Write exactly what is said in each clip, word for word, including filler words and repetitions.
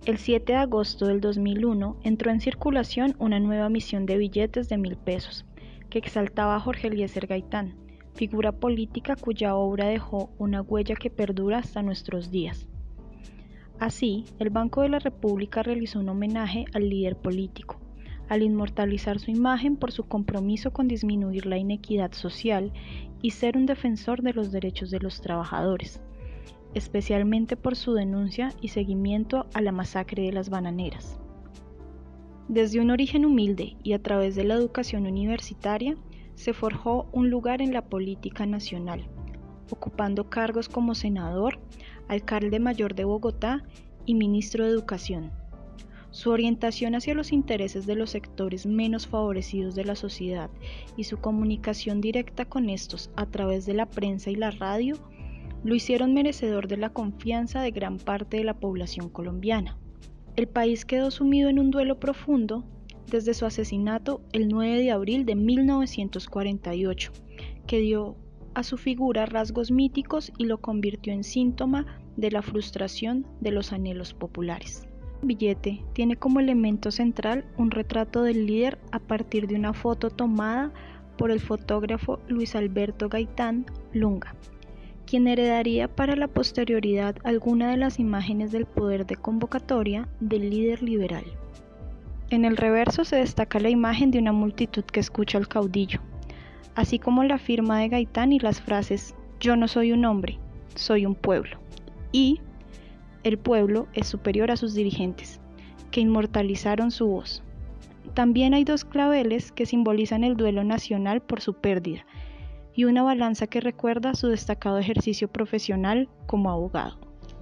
El siete de agosto del dos mil uno entró en circulación una nueva emisión de billetes de mil pesos, que exaltaba a Jorge Eliezer Gaitán, figura política cuya obra dejó una huella que perdura hasta nuestros días. Así, el Banco de la República realizó un homenaje al líder político, al inmortalizar su imagen por su compromiso con disminuir la inequidad social y ser un defensor de los derechos de los trabajadores, especialmente por su denuncia y seguimiento a la masacre de las bananeras. Desde un origen humilde y a través de la educación universitaria, se forjó un lugar en la política nacional, ocupando cargos como senador, alcalde mayor de Bogotá y ministro de Educación. Su orientación hacia los intereses de los sectores menos favorecidos de la sociedad y su comunicación directa con estos a través de la prensa y la radio lo hicieron merecedor de la confianza de gran parte de la población colombiana. El país quedó sumido en un duelo profundo desde su asesinato el nueve de abril de mil novecientos cuarenta y ocho, que dio a su figura rasgos míticos y lo convirtió en síntoma de la frustración de los anhelos populares. El billete tiene como elemento central un retrato del líder a partir de una foto tomada por el fotógrafo Luis Alberto Gaitán Lunga, quien heredaría para la posterioridad alguna de las imágenes del poder de convocatoria del líder liberal. En el reverso se destaca la imagen de una multitud que escucha al caudillo, así como la firma de Gaitán y las frases «Yo no soy un hombre, soy un pueblo» y «El pueblo es superior a sus dirigentes», que inmortalizaron su voz. También hay dos claveles que simbolizan el duelo nacional por su pérdida y una balanza que recuerda su destacado ejercicio profesional como abogado.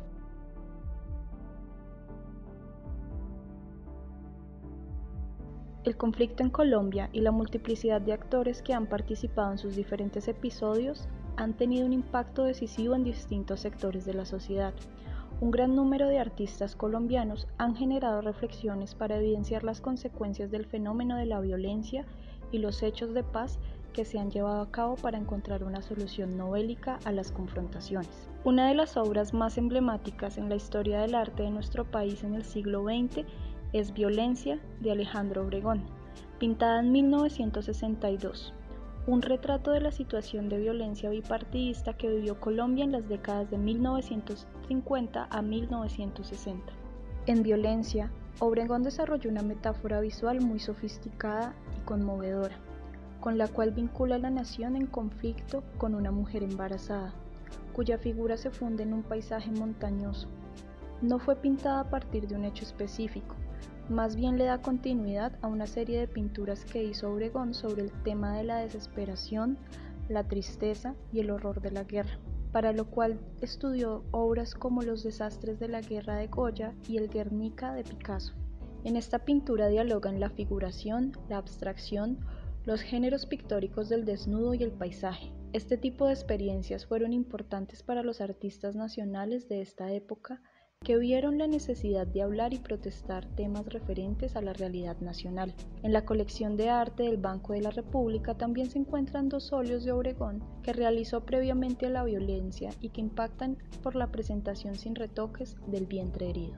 El conflicto en Colombia y la multiplicidad de actores que han participado en sus diferentes episodios han tenido un impacto decisivo en distintos sectores de la sociedad. Un gran número de artistas colombianos han generado reflexiones para evidenciar las consecuencias del fenómeno de la violencia y los hechos de paz que se han llevado a cabo para encontrar una solución no bélica a las confrontaciones. Una de las obras más emblemáticas en la historia del arte de nuestro país en el siglo veinte es Violencia, de Alejandro Obregón, pintada en mil novecientos sesenta y dos, un retrato de la situación de violencia bipartidista que vivió Colombia en las décadas de mil novecientos cincuenta a mil novecientos sesenta. En Violencia, Obregón desarrolló una metáfora visual muy sofisticada y conmovedora, con la cual vincula a la nación en conflicto con una mujer embarazada, cuya figura se funde en un paisaje montañoso. No fue pintada a partir de un hecho específico, más bien le da continuidad a una serie de pinturas que hizo Obregón sobre el tema de la desesperación, la tristeza y el horror de la guerra, para lo cual estudió obras como Los desastres de la guerra de Goya y el Guernica de Picasso. En esta pintura dialogan la figuración, la abstracción, los géneros pictóricos del desnudo y el paisaje. Este tipo de experiencias fueron importantes para los artistas nacionales de esta época que vieron la necesidad de hablar y protestar temas referentes a la realidad nacional. En la colección de arte del Banco de la República también se encuentran dos óleos de Obregón que realizó previamente a la violencia y que impactan por la presentación sin retoques del vientre herido.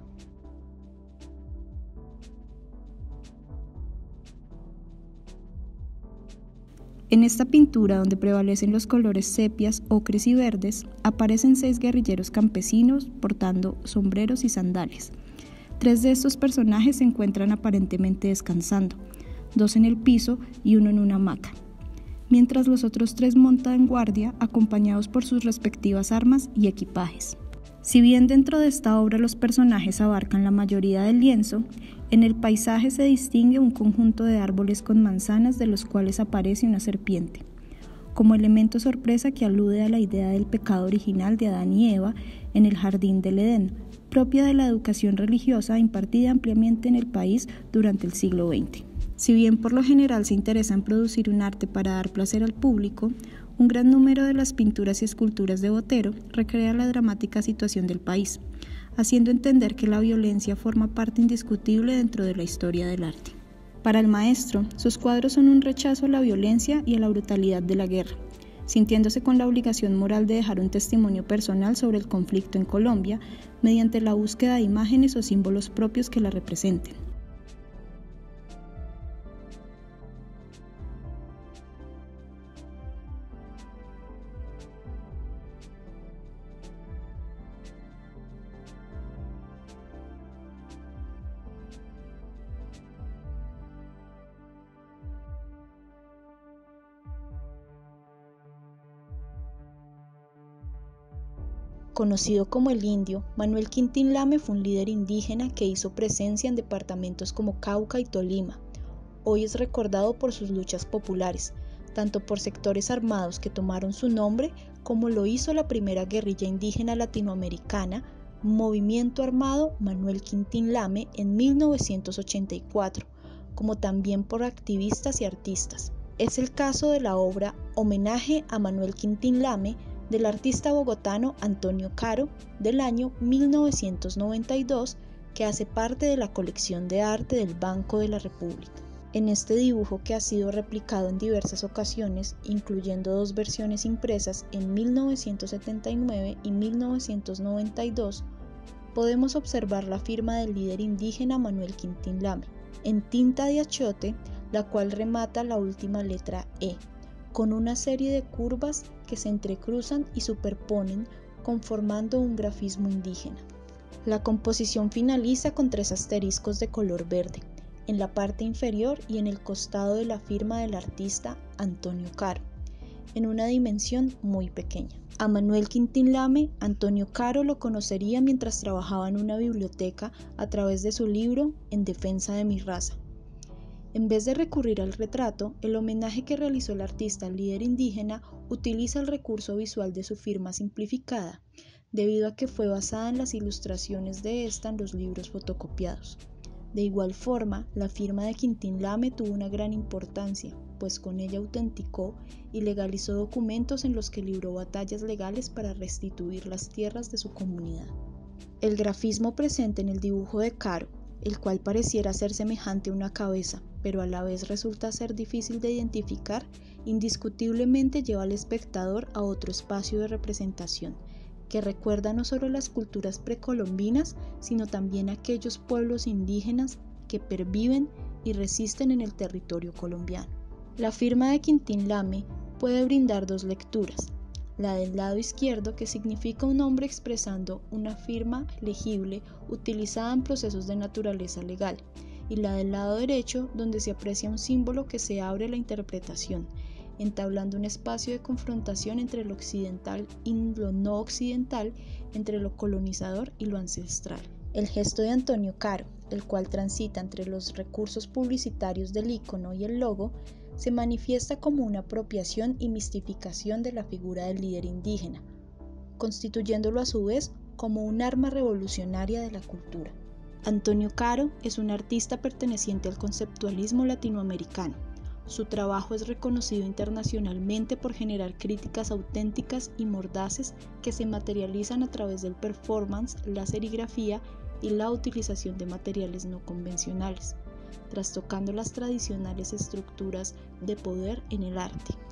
En esta pintura, donde prevalecen los colores sepias, ocres y verdes, aparecen seis guerrilleros campesinos portando sombreros y sandalias. Tres de estos personajes se encuentran aparentemente descansando, dos en el piso y uno en una hamaca, mientras los otros tres montan guardia acompañados por sus respectivas armas y equipajes. Si bien dentro de esta obra los personajes abarcan la mayoría del lienzo, en el paisaje se distingue un conjunto de árboles con manzanas de los cuales aparece una serpiente, como elemento sorpresa que alude a la idea del pecado original de Adán y Eva en el jardín del Edén, propia de la educación religiosa impartida ampliamente en el país durante el siglo veinte. Si bien por lo general se interesa en producir un arte para dar placer al público, un gran número de las pinturas y esculturas de Botero recrea la dramática situación del país, haciendo entender que la violencia forma parte indiscutible dentro de la historia del arte. Para el maestro, sus cuadros son un rechazo a la violencia y a la brutalidad de la guerra, sintiéndose con la obligación moral de dejar un testimonio personal sobre el conflicto en Colombia mediante la búsqueda de imágenes o símbolos propios que la representen. Conocido como el Indio, Manuel Quintín Lame fue un líder indígena que hizo presencia en departamentos como Cauca y Tolima. Hoy es recordado por sus luchas populares, tanto por sectores armados que tomaron su nombre, como lo hizo la primera guerrilla indígena latinoamericana, Movimiento Armado Manuel Quintín Lame, en mil novecientos ochenta y cuatro, como también por activistas y artistas. Es el caso de la obra Homenaje a Manuel Quintín Lame, del artista bogotano Antonio Caro, del año mil novecientos noventa y dos, que hace parte de la colección de arte del Banco de la República. En este dibujo, que ha sido replicado en diversas ocasiones, incluyendo dos versiones impresas en mil novecientos setenta y nueve y mil novecientos noventa y dos, podemos observar la firma del líder indígena Manuel Quintín Lame, en tinta de achiote, la cual remata la última letra E, con una serie de curvas que se entrecruzan y superponen, conformando un grafismo indígena. La composición finaliza con tres asteriscos de color verde, en la parte inferior y en el costado de la firma del artista Antonio Caro, en una dimensión muy pequeña. A Manuel Quintín Lame, Antonio Caro lo conocería mientras trabajaba en una biblioteca a través de su libro En defensa de mi raza. En vez de recurrir al retrato, el homenaje que realizó el artista al líder indígena utiliza el recurso visual de su firma simplificada, debido a que fue basada en las ilustraciones de esta en los libros fotocopiados. De igual forma, la firma de Quintín Lame tuvo una gran importancia, pues con ella autenticó y legalizó documentos en los que libró batallas legales para restituir las tierras de su comunidad. El grafismo presente en el dibujo de Caro, el cual pareciera ser semejante a una cabeza, pero a la vez resulta ser difícil de identificar, indiscutiblemente lleva al espectador a otro espacio de representación, que recuerda no solo las culturas precolombinas, sino también aquellos pueblos indígenas que perviven y resisten en el territorio colombiano. La firma de Quintín Lame puede brindar dos lecturas: la del lado izquierdo, que significa un hombre expresando una firma legible utilizada en procesos de naturaleza legal, y la del lado derecho, donde se aprecia un símbolo que se abre a la interpretación, entablando un espacio de confrontación entre lo occidental y lo no occidental, entre lo colonizador y lo ancestral. El gesto de Antonio Caro, el cual transita entre los recursos publicitarios del icono y el logo, se manifiesta como una apropiación y mistificación de la figura del líder indígena, constituyéndolo a su vez como un arma revolucionaria de la cultura. Antonio Caro es un artista perteneciente al conceptualismo latinoamericano. Su trabajo es reconocido internacionalmente por generar críticas auténticas y mordaces que se materializan a través del performance, la serigrafía y la utilización de materiales no convencionales, trastocando las tradicionales estructuras de poder en el arte.